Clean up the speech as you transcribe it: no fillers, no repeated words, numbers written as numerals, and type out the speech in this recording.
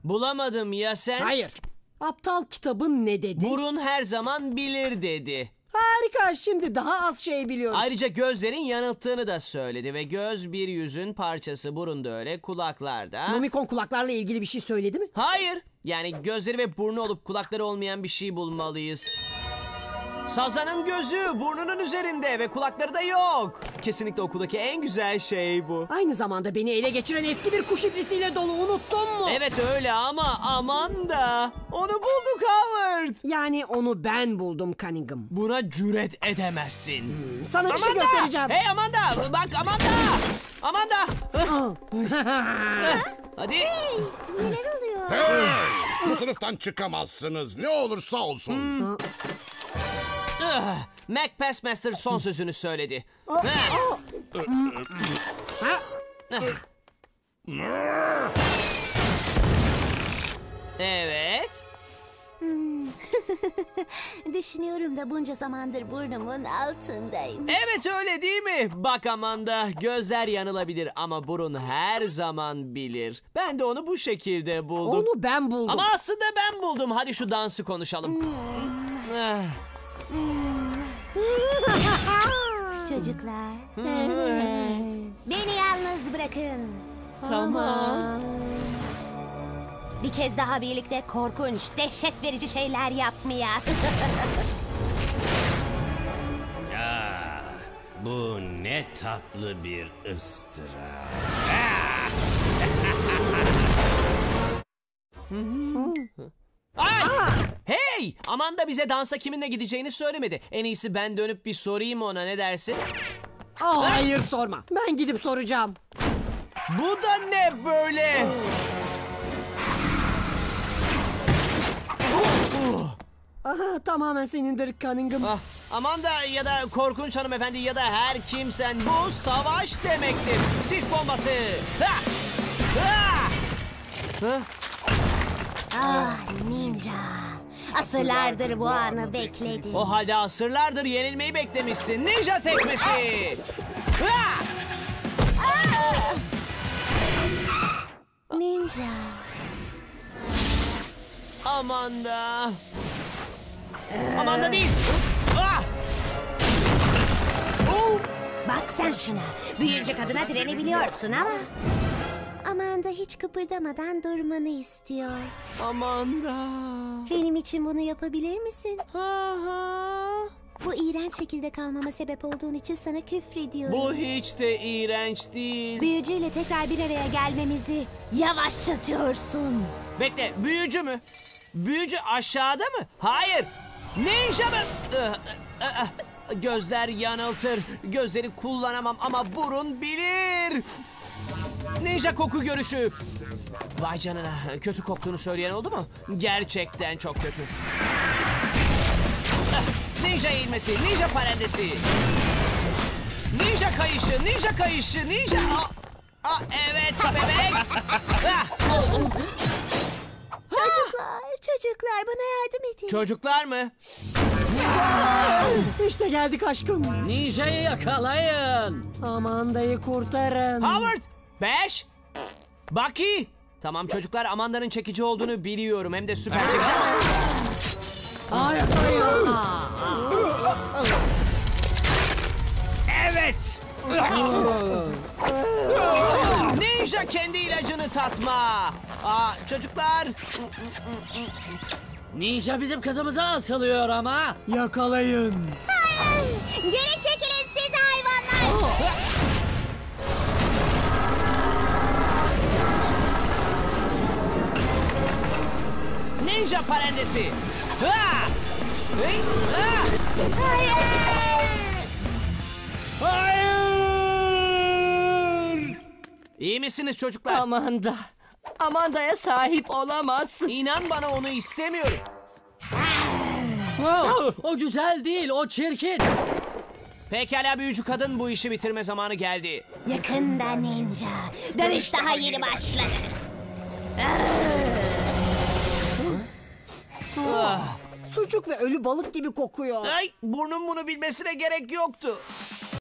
Bulamadım ya sen? Hayır. Aptal kitabın ne dedi? Burun her zaman bilir dedi. Harika, şimdi daha az şey biliyoruz. Ayrıca gözlerin yanılttığını da söyledi ve göz bir yüzün parçası, burun da öyle, kulaklar da. Nomikon kulaklarla ilgili bir şey söyledi mi? Hayır. Yani gözleri ve burnu olup kulakları olmayan bir şey bulmalıyız. Sazanın gözü burnunun üzerinde ve kulakları da yok. Kesinlikle okuldaki en güzel şey bu. Aynı zamanda beni ele geçiren eski bir kuş iplisiyle dolu, unuttun mu? Evet öyle ama aman da. Onu bulduk Howard. Yani onu ben buldum Cunningham. Buna cüret edemezsin. Sana bir şey göstereceğim. Hey Amanda! Bak Amanda! Amanda! Hadi. Neler oluyor? Hey! Bu sınıftan çıkamazsınız. Ne olursa olsun. Mac Passmaster son sözünü söyledi. Evet. Düşünüyorum da bunca zamandır burnumun altındayım. Evet öyle değil mi? Bak Amanda, gözler yanılabilir ama burun her zaman bilir. Ben de onu bu şekilde buldum. Onu ben buldum. Ama aslında ben buldum. Hadi şu dansı konuşalım. Çocuklar. Beni yalnız bırakın. Tamam. Bir kez daha birlikte korkunç, dehşet verici şeyler yapmaya. Bu ne tatlı bir ıstırap. Ay! Hey! Amanda bize dansa kiminle gideceğini söylemedi. En iyisi ben dönüp bir sorayım ona, ne dersin? Hayır sorma. Ben gidip soracağım. Bu da ne böyle? Aha, tamamen senindir Cunningham. Ah, Amanda ya da korkunç hanımefendi ya da her kimsen, bu savaş demektir. Sis bombası. Ha! Ha! Ha! Ah ninja. Asırlardır bu anı bekledim. O halde asırlardır yenilmeyi beklemişsin. Ninja tekmesi. Ha! Ninja. Amanda. Amanda değil. Ah! Oh! Bak sen şuna. Büyüyünce kadına direnebiliyorsun ama... Amanda hiç kıpırdamadan durmanı istiyor. Amanda. Benim için bunu yapabilir misin? Aha. Bu iğrenç şekilde kalmama sebep olduğun için sana küfrediyorum. Bu hiç de iğrenç değil. Büyücüyle tekrar bir araya gelmemizi yavaşlatıyorsun. Bekle, büyücü mü? Büyücü aşağıda mı? Hayır. Ninja mı? Gözler yanıltır. Gözleri kullanamam ama burun bilir. Ninja koku görüşü. Vay canına, kötü koktuğunu söyleyen oldu mu? Gerçekten çok kötü. Ninja eğilmesi, ninja parendesi. Ninja kayışı, ninja kayışı, ninja... evet bebek. Çocuklar bana yardım edin. Çocuklar mı? İşte geldik aşkım. Ninja'yı yakalayın. Amanda'yı kurtarın. Howard! 5. Bucky! Tamam çocuklar, Amanda'nın çekici olduğunu biliyorum. Hem de süper çekici. Hayır, hayır. Evet! Ninja kendi ilacını tatma. Çocuklar. Ninja bizim kızımıza asılıyor ama. Yakalayın. Geri çekilin siz hayvanlar. Ninja parendesi. Ha! Hey! Ha! Hayır! İyi misiniz çocuklar? Amanda. Amanda'ya sahip olamazsın. İnan bana, onu istemiyorum. O güzel değil, o çirkin. Pekala büyücü kadın, bu işi bitirme zamanı geldi. Yakında ninja. Dövüş daha yeni başladı. Sucuk ve ölü balık gibi kokuyor. Ay, burnum bunu bilmesine gerek yoktu.